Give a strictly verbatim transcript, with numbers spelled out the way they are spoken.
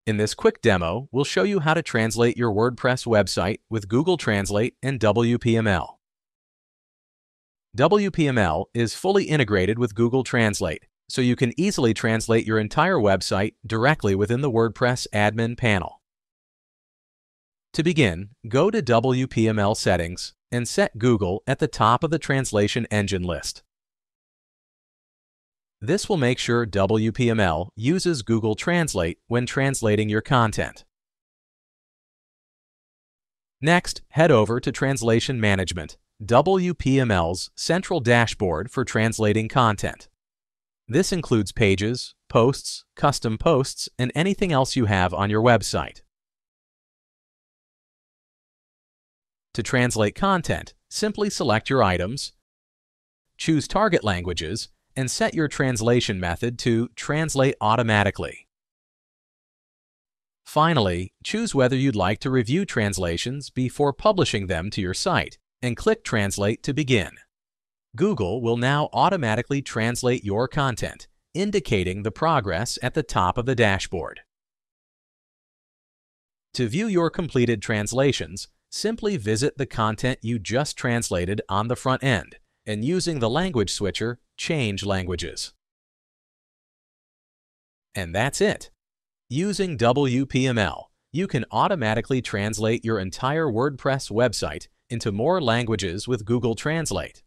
In this quick demo, we'll show you how to translate your WordPress website with Google Translate and W P M L. W P M L is fully integrated with Google Translate, so you can easily translate your entire website directly within the WordPress admin panel. To begin, go to W P M L Settings and set Google at the top of the translation engine list. This will make sure W P M L uses Google Translate when translating your content. Next, head over to Translation Management, W P M L's central dashboard for translating content. This includes pages, posts, custom posts, and anything else you have on your website. To translate content, simply select your items, choose target languages, and set your translation method to Translate Automatically. Finally, choose whether you'd like to review translations before publishing them to your site, and click Translate to begin. Google will now automatically translate your content, indicating the progress at the top of the dashboard. To view your completed translations, simply visit the content you just translated on the front end, and using the language switcher, change languages. And that's it. Using W P M L, you can automatically translate your entire WordPress website into more languages with Google Translate.